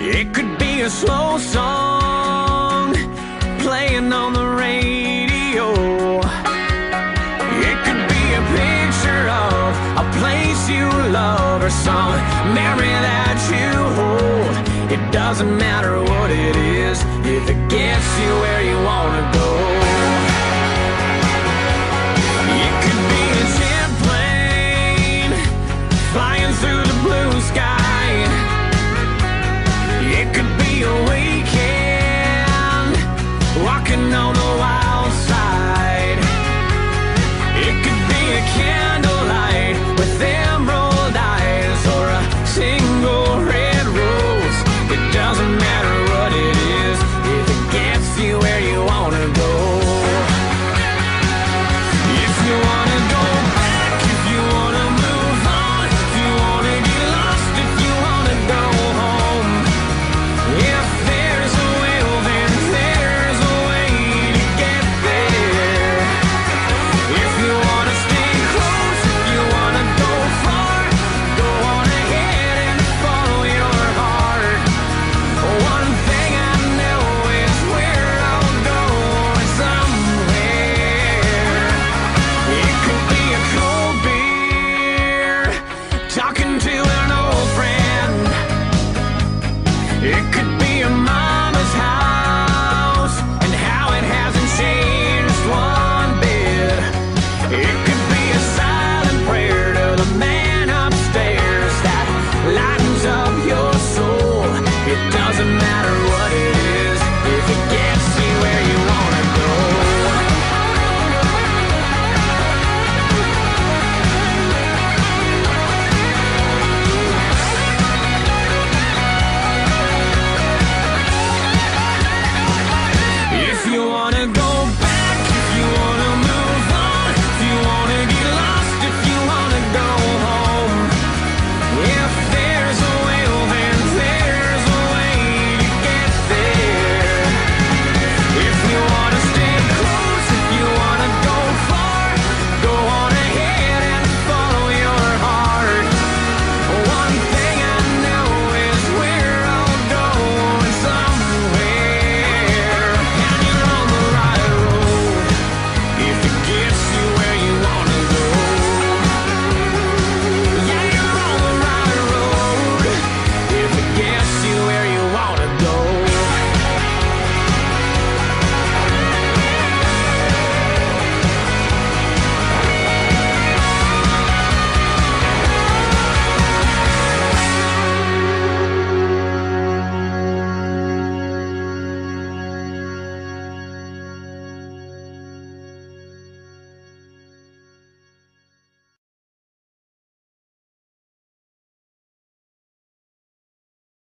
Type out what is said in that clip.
It could be a slow song playing on the radio. It could be a picture of a place you love or some memory that you hold. It doesn't matter what it is if it gets you where you want to go. It could be a jet plane flying through the blue sky. It could be a weekend walking on the wild side. It could be a candlelight with emerald eyes or a single red rose. It doesn't matter what it is if it gets you where you want to go. If you want to go back, if you want to move on, if you want to get lost, if you want to go home. If there's a will, then there's a way to get there. If you want to stay close, if you want to go far, go on ahead and follow your heart. One thing I know is where I'll go somewhere. It could be a cold beer, talking to an old friend. It could be a